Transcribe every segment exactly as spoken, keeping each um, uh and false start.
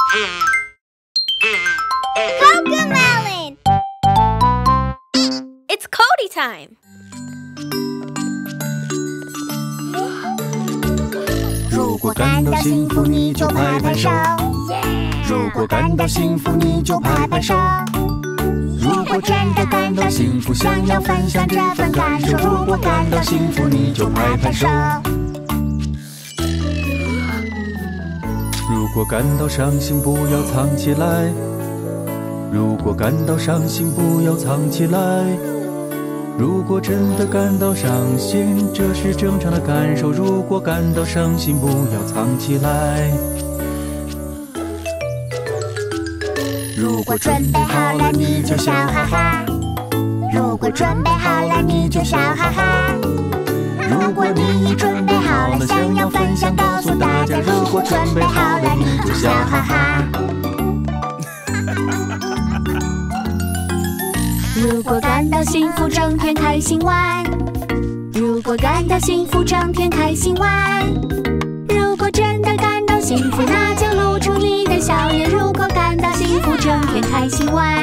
Cocomelon! It's Cody time! 如果感到幸福，你就拍拍手；如果感到幸福，你就拍拍手；如果真的感到幸福，想要分享这份感受；如果感到幸福，你就拍拍手。 如果感到伤心，不要藏起来；如果感到伤心，不要藏起来。如果真的感到伤心，这是正常的感受；如果感到伤心，不要藏起来。 如果准备好了，你就笑哈哈；如果准备好了，你就笑哈哈；如果你已准备好了，想要分享告诉大家；如果准备好了，你就笑哈哈。 如果感到幸福，整天开心玩；如果感到幸福，整天开心玩；如果真的感到幸福，那就露出你的笑脸；如果感到幸福，整天开心玩。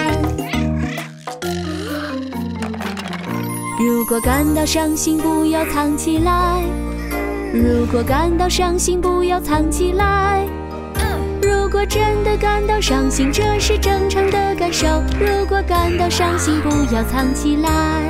如果感到伤心，不要藏起来；如果感到伤心，不要藏起来。如果真的感到伤心，这是正常的感受；如果感到伤心，不要藏起来。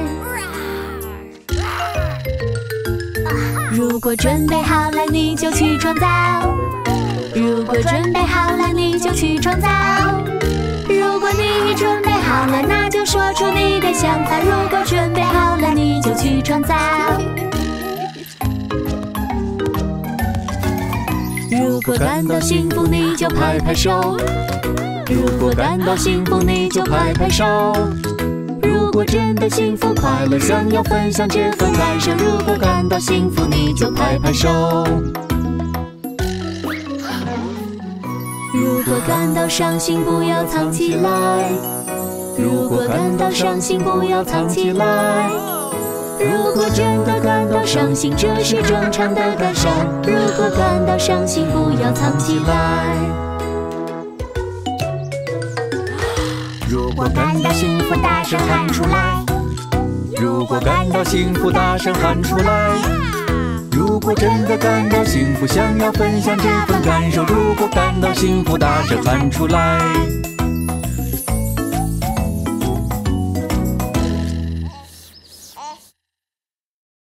如果准备好了，你就去创造；如果准备好了，你就去创造；如果你已准备好了，那就说出你的想法；如果准备好了，你就去创造。如果感到幸福，你就拍拍手；如果感到幸福，你就拍拍手；如果真的幸福快乐，想要分享这份感受；如果感到幸福，你就拍拍手。如果感到伤心，不要藏起来；如果感到伤心，不要藏起来。如果真的感到伤心，这是正常的感受；如果感到伤心，不要藏起来。 如果感到幸福，大声喊出来； 如果感到幸福，大声喊出来。如果真的感到幸福，想要分享这份感受；如果感到幸福，大声喊出来。